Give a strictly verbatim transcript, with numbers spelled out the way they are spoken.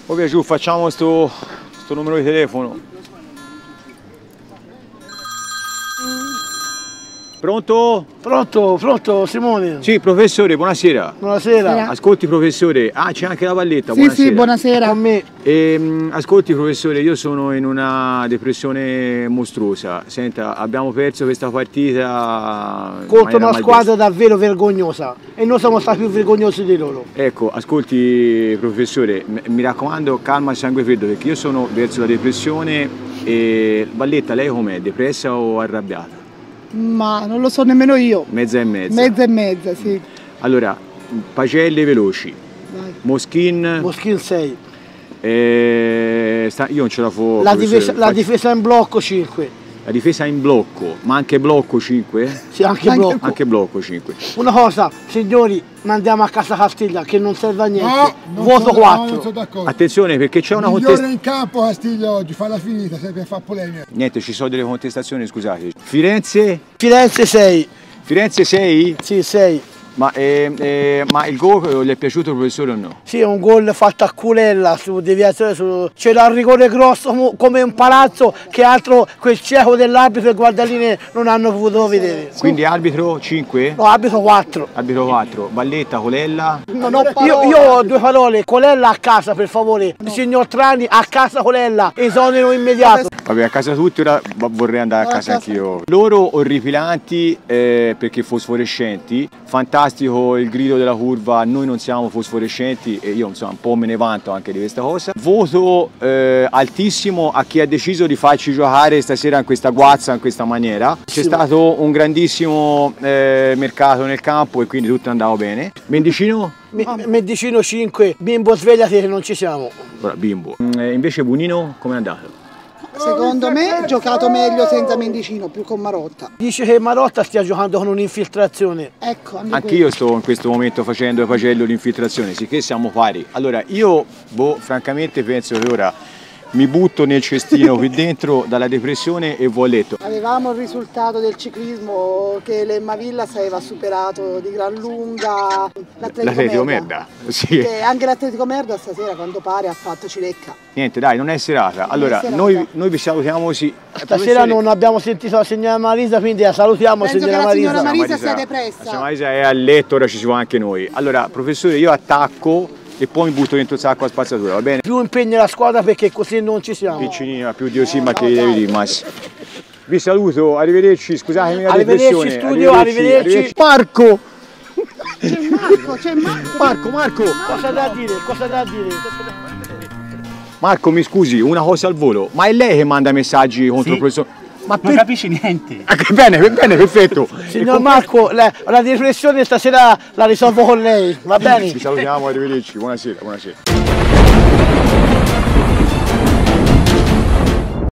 Ok, giù, facciamo sto, sto numero di telefono. Pronto? Pronto, pronto Simone? Sì, professore, buonasera. Buonasera. Ascolti professore, ah c'è anche la Valletta, Sì, buonasera. sì, buonasera. A me. E, ascolti professore, io sono in una depressione mostruosa. Senta, abbiamo perso questa partita Contro una maldestra. squadra davvero vergognosa e noi siamo stati più vergognosi di loro. Ecco, ascolti professore, mi raccomando calma e sangue freddo perché io sono verso la depressione e Valletta, lei com'è? Depressa o arrabbiata? Ma non lo so nemmeno io. Mezza e mezza. Mezza e mezza, sì. Allora, pagelle veloci, Vai. Moschin, Moschin sei. eh, sta, io non ce la fo. La professore, difesa, la faccio- difesa in blocco cinque. la difesa in blocco, ma anche blocco cinque? Sì, anche Anche- blocco. Anche blocco cinque. Una cosa, signori, mandiamo a casa Castiglia che non serve a niente. No, non Voto sono- no, quattro. non sono d'accordo. Attenzione perché c'è una Migliore contestazione. in campo Castiglia oggi, falla finita, sempre fa polemica. Niente, ci sono delle contestazioni, scusate. Firenze? Firenze sei. Firenze sei? Sì, sei. Ma, eh, eh, ma il gol le è piaciuto professore o no? Sì, è un gol fatto a culella su deviazione, su... c'era un rigore grosso mo- come un palazzo che altro quel cieco dell'arbitro e il guardaline non hanno potuto vedere. Quindi arbitro cinque? No, arbitro quattro. Arbitro quattro, Valletta, Colella. Non ho Io, parole. io ho due parole, Colella a casa per favore, il signor Trani a casa Colella, esonero immediato. Vabbè, a casa tutti, ora va- vorrei andare a casa anch'io. Loro orripilanti eh, perché fosforescenti, fantastico il grido della curva, noi non siamo fosforescenti e io insomma un po' me ne vanto anche di questa cosa. Voto eh, altissimo a chi ha deciso di farci giocare stasera in questa guazza, in questa maniera. C'è stato un grandissimo eh, mercato nel campo e quindi tutto andava bene. Mendicino? Me- Medicino cinque, bimbo svegliati che non ci siamo. Ora, bimbo. Mm, eh, invece Bunino com'è andato? Secondo me ha giocato meglio senza Mendicino, più con Marotta. Dice che Marotta stia giocando con un'infiltrazione. Ecco, anche Anch'io sto in questo momento facendo ai Pagello l'infiltrazione, sicché siamo pari. Allora, io, boh, francamente penso che ora mi butto nel cestino qui dentro dalla depressione e vou a letto. Avevamo il risultato del ciclismo che l'Emma Villas aveva superato di gran lunga l'Atletico L'Atletico Merda. merda, sì. Che anche l'Atletico Merda stasera quando pare ha fatto cilecca. Niente, dai, non è serata. Allora, serata. noi, noi vi salutiamo così. Stasera non abbiamo sentito la signora Marisa, quindi la salutiamo Penso signora che la signora Marisa. Marisa sia depressa. La signora Marisa è a letto, ora ci si va anche noi. Allora, professore, io attacco e poi mi butto dentro il sacco a spazzatura, va bene? Più impegna la squadra perché così non ci siamo. Piccinina, più di Osima che devi dire, Massi. Vi saluto, arrivederci, scusatemi la Arrivederci depressione. studio, arrivederci. Marco! C'è Marco, c'è Marco. Marco, Marco! Cosa da dire? Cosa da dire? Marco, mi scusi, una cosa al volo, ma è lei che manda messaggi contro Sì. il professore? Ma Non per... capisci niente. Ah, che bene, che bene, perfetto. Signor Marco, la, la depressione stasera la risolvo con lei, va bene? Ci salutiamo, arrivederci, buonasera, buonasera.